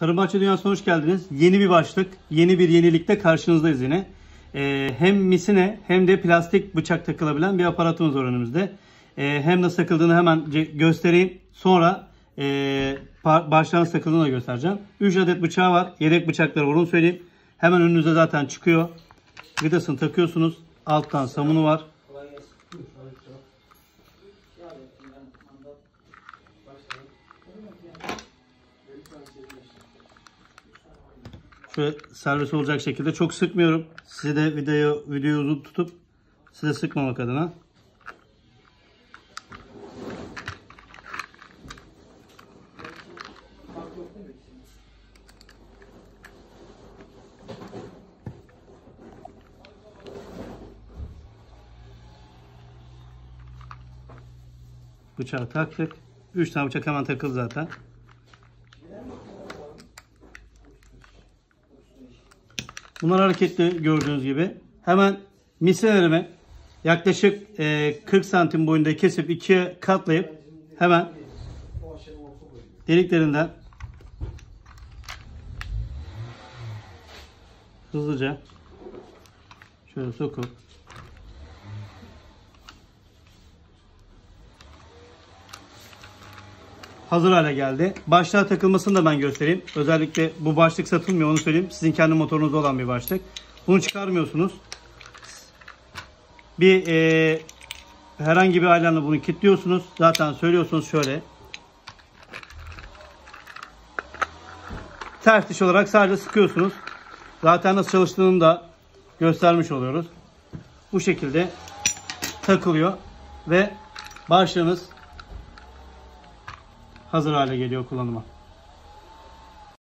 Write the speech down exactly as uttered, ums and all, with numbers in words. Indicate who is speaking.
Speaker 1: Tarım Bahçe Dünyası'na hoş geldiniz. Yeni bir başlık, yeni bir yenilikte karşınızdayız yine. Ee, hem misine hem de plastik bıçak takılabilen bir aparatımız var önümüzde. Ee, hem nasıl takıldığını hemen göstereyim. Sonra e, baştan nasıl takıldığını da göstereceğim. üç adet bıçağı var. Yedek bıçakları var, onu söyleyeyim. Hemen önünüze zaten çıkıyor. Vidasını takıyorsunuz. Alttan samunu var. Şöyle servis olacak şekilde, çok sıkmıyorum. Size de videoyu, videoyu uzun tutup size sıkmamak adına. Bıçağı taktık. üç tane bıçak hemen takıldı zaten. Bunlar hareketli gördüğünüz gibi. Hemen miselerimi yaklaşık kırk santim boyunda kesip ikiye katlayıp hemen deliklerinden hızlıca şöyle sokup hazır hale geldi. Başlığa takılmasını da ben göstereyim. Özellikle bu başlık satılmıyor, onu söyleyeyim. Sizin kendi motorunuzda olan bir başlık. Bunu çıkarmıyorsunuz. Bir e, herhangi bir aylanla bunu kilitliyorsunuz. Zaten söylüyorsunuz şöyle. Ters diş olarak sadece sıkıyorsunuz. Zaten nasıl çalıştığını da göstermiş oluyoruz. Bu şekilde takılıyor ve başlığımız hazır hale geliyor kullanıma.